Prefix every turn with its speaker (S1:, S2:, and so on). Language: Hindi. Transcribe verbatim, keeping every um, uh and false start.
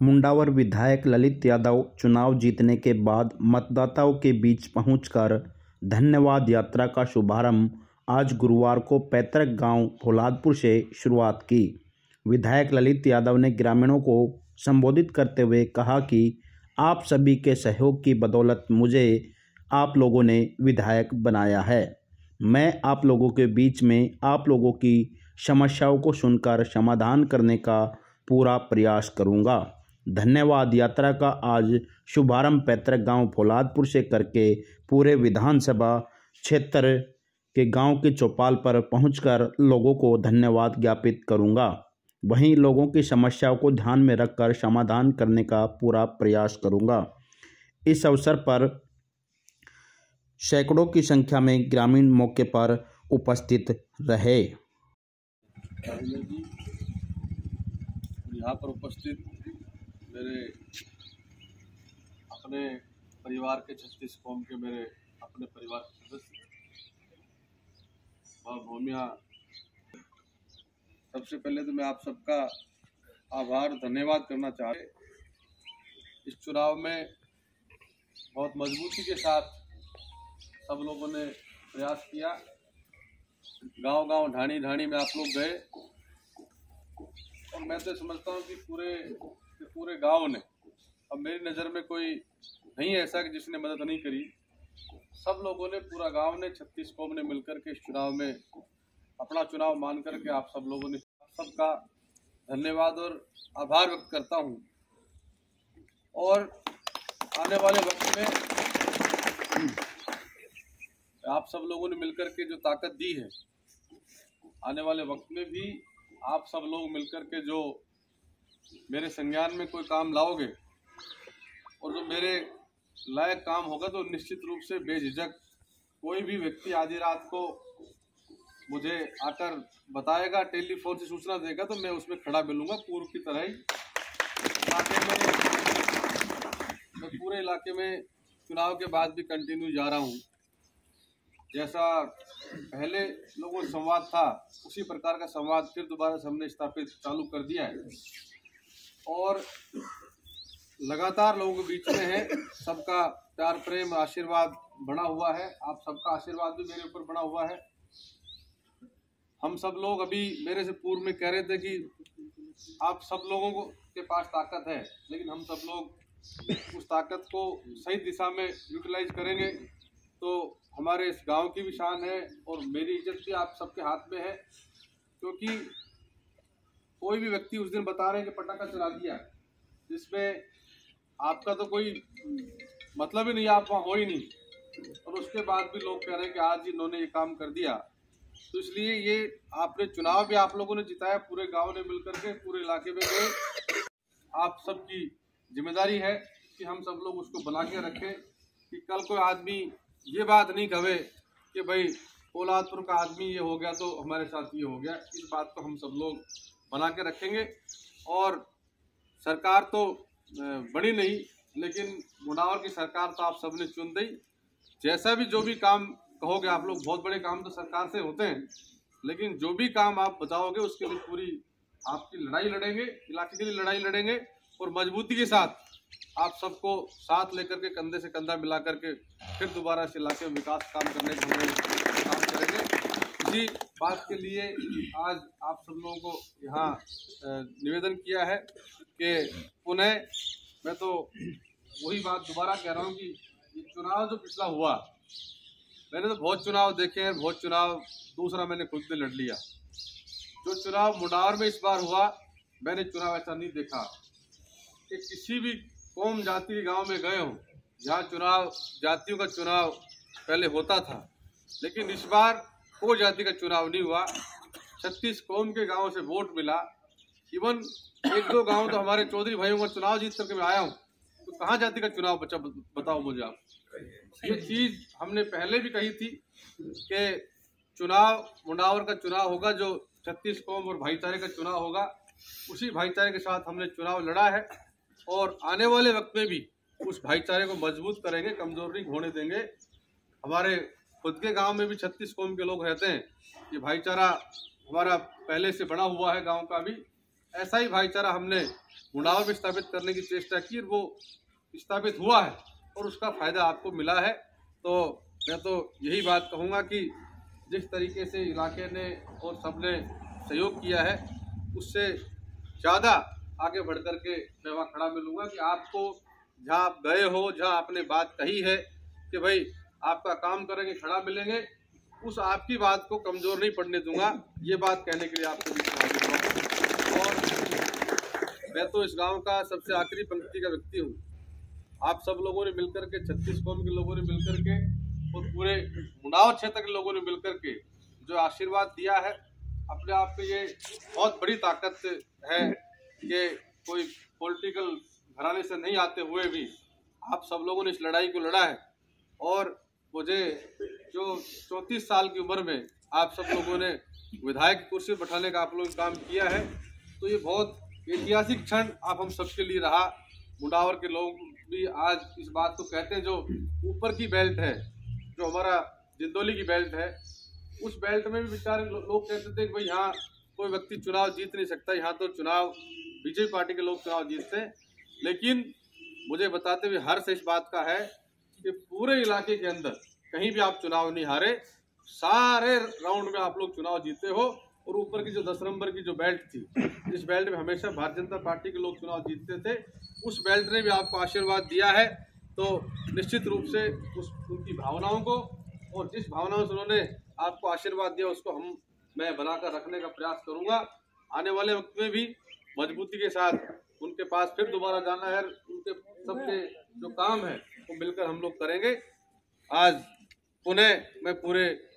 S1: मुंडावर विधायक ललित यादव चुनाव जीतने के बाद मतदाताओं के बीच पहुंचकर धन्यवाद यात्रा का शुभारंभ आज गुरुवार को पैतृक गांव फौलादपुर से शुरुआत की। विधायक ललित यादव ने ग्रामीणों को संबोधित करते हुए कहा कि आप सभी के सहयोग की बदौलत मुझे आप लोगों ने विधायक बनाया है। मैं आप लोगों के बीच में आप लोगों की समस्याओं को सुनकर समाधान करने का पूरा प्रयास करूंगा। धन्यवाद यात्रा का आज शुभारंभ पैतृक गांव फौलादपुर से करके पूरे विधानसभा क्षेत्र के गांव के चौपाल पर पहुंचकर लोगों को धन्यवाद ज्ञापित करूंगा। वहीं लोगों की समस्याओं को ध्यान में रखकर समाधान करने का पूरा प्रयास करूंगा। इस अवसर पर सैकड़ों की संख्या में ग्रामीण मौके पर उपस्थित रहे।
S2: यहाँ पर उपस्थित मेरे अपने परिवार के छत्तीस कौम के मेरे अपने परिवार के सदस्य और भूमिया, सबसे पहले तो मैं आप सबका आभार धन्यवाद करना चाहते। इस चुनाव में बहुत मजबूती के साथ सब लोगों ने प्रयास किया। गांव-गांव, ढाणी-ढाणी में आप लोग गए और मैं तो समझता हूं कि पूरे पूरे गांव ने, अब मेरी नज़र में कोई नहीं है ऐसा कि जिसने मदद नहीं करी। सब लोगों ने, पूरा गांव ने, छत्तीस कौम ने मिलकर के इस चुनाव में अपना चुनाव मान करके आप सब लोगों ने सबका धन्यवाद और आभार व्यक्त करता हूं। और आने वाले वक्त में आप सब लोगों ने मिलकर के जो ताकत दी है, आने वाले वक्त में भी आप सब लोग मिलकर के जो मेरे संज्ञान में कोई काम लाओगे और जो मेरे लायक काम होगा तो निश्चित रूप से बेझिझक कोई भी व्यक्ति आधी रात को मुझे आकर बताएगा, टेलीफोन से सूचना देगा, तो मैं उसमें खड़ा मिलूंगा पूर्व की तरह ही। इलाके में मैं पूरे इलाके में चुनाव के बाद भी कंटिन्यू जा रहा हूँ। जैसा पहले लोगों से संवाद था उसी प्रकार का संवाद फिर दोबारा से हमने स्थापित चालू कर दिया है और लगातार लोगों के बीच में है। सबका प्यार प्रेम आशीर्वाद बना हुआ है। आप सबका आशीर्वाद भी मेरे ऊपर बना हुआ है। हम सब लोग अभी मेरे से पूर्व में कह रहे थे कि आप सब लोगों को के पास ताकत है, लेकिन हम सब लोग उस ताकत को सही दिशा में यूटिलाइज करेंगे तो हमारे इस गांव की भी शान है और मेरी इज्जत भी आप सबके हाथ में है। क्योंकि कोई भी व्यक्ति उस दिन बता रहे हैं कि पटाखा चला दिया, जिसमें आपका तो कोई मतलब ही नहीं, आप वहाँ हो ही नहीं, और उसके बाद भी लोग कह रहे हैं कि आज इन्होंने ये काम कर दिया। तो इसलिए ये आपने चुनाव भी आप लोगों ने जिताया, पूरे गांव ने मिलकर के पूरे इलाके में गए। आप सबकी जिम्मेदारी है कि हम सब लोग उसको बना के रखें कि कल कोई आदमी ये बात नहीं कहे कि भाई फौलादपुर का आदमी ये हो गया तो हमारे साथ ये हो गया। इस बात को हम सब लोग बना के रखेंगे। और सरकार तो बड़ी नहीं, लेकिन मुंडावर की सरकार तो आप सबने चुन दी। जैसा भी जो भी काम कहोगे आप लोग, बहुत बड़े काम तो सरकार से होते हैं, लेकिन जो भी काम आप बताओगे उसके लिए पूरी आपकी लड़ाई लड़ेंगे, इलाके के लिए लड़ाई लड़ेंगे और मजबूती के साथ आप सबको साथ लेकर के कंधे से कंधा मिला करके फिर दोबारा इस इलाके में विकास काम करने के लिए काम करेंगे। इसी बात के लिए आज आप सब लोगों को यहाँ निवेदन किया है कि पुनः मैं तो वही बात दोबारा कह रहा हूँ कि ये चुनाव जो पिछला हुआ, मैंने तो बहुत चुनाव देखे हैं, बहुत चुनाव दूसरा मैंने खुद ने लड़ लिया। जो चुनाव मुंडावर में इस बार हुआ, मैंने चुनाव ऐसा नहीं देखा कि किसी भी कौम जाति के गांव में गए हों जहाँ चुनाव जातियों का चुनाव पहले होता था, लेकिन इस बार कोई जाति का चुनाव नहीं हुआ। छत्तीस कौम के गांव से वोट मिला। इवन एक दो गांव तो हमारे चौधरी भाइयों का चुनाव जीत करके मैं आया हूँ, तो कहाँ जाति का चुनाव बचा बताओ मुझे आप। ये चीज़ हमने पहले भी कही थी कि चुनाव मुंडावर का चुनाव होगा, जो छत्तीस कौम और भाईचारे का चुनाव होगा, उसी भाईचारे के साथ हमने चुनाव लड़ा है और आने वाले वक्त में भी उस भाईचारे को मजबूत करेंगे, कमजोर नहीं होने देंगे। हमारे खुद के गांव में भी छत्तीस कौम के लोग रहते हैं। ये भाईचारा हमारा पहले से बना हुआ है गांव का भी। ऐसा ही भाईचारा हमने मुंडावर में स्थापित करने की चेष्टा की और वो स्थापित हुआ है और उसका फायदा आपको मिला है। तो मैं तो यही बात कहूँगा कि जिस तरीके से इलाके ने और सबने सहयोग किया है उससे ज़्यादा आगे बढ़ कर के मैं वहाँ खड़ा मिलूँगा कि आपको जहाँ आप गए हो, जहाँ आपने बात कही है कि भाई आपका काम करेंगे, खड़ा मिलेंगे, उस आपकी बात को कमज़ोर नहीं पड़ने दूंगा। ये बात कहने के लिए आपको भी और मैं तो इस गांव का सबसे आखिरी पंक्ति का व्यक्ति हूँ। आप सब लोगों ने मिलकर के, छत्तीस कौम के लोगों ने मिलकर के और पूरे मुंडावर क्षेत्र के लोगों ने मिलकर के जो आशीर्वाद दिया है, अपने आप में ये बहुत बड़ी ताकत है कि कोई पॉलिटिकल घराने से नहीं आते हुए भी आप सब लोगों ने इस लड़ाई को लड़ा है। और मुझे जो चौंतीस साल की उम्र में आप सब लोगों ने विधायक की कुर्सी बैठाने का आप लोगों ने काम किया है, तो ये बहुत ऐतिहासिक क्षण आप हम सबके लिए रहा। मुंडावर के लोग भी आज इस बात को कहते हैं, जो ऊपर की बेल्ट है, जो हमारा जिंदौली की बेल्ट है, उस बेल्ट में भी बेचारे लोग कहते थे कि भाई यहाँ कोई व्यक्ति चुनाव जीत नहीं सकता, यहाँ तो चुनाव बीजेपी पार्टी के लोग चुनाव जीतते हैं। लेकिन मुझे बताते हुए हर्ष इस बात का है कि पूरे इलाके के अंदर कहीं भी आप चुनाव नहीं हारे, सारे राउंड में आप लोग चुनाव जीते हो। और ऊपर की जो दस नंबर की जो बेल्ट थी, इस बेल्ट में हमेशा भारतीय जनता पार्टी के लोग चुनाव जीतते थे, उस बेल्ट ने भी आपको आशीर्वाद दिया है। तो निश्चित रूप से उस उनकी भावनाओं को और जिस भावनाओं से उन्होंने आपको आशीर्वाद दिया उसको हम मैं बनाकर रखने का प्रयास करूंगा। आने वाले वक्त में भी मजबूती के साथ उनके पास फिर दोबारा जाना है, उनके सबके जो काम है वो मिलकर हम लोग करेंगे। आज पुनः मैं पूरे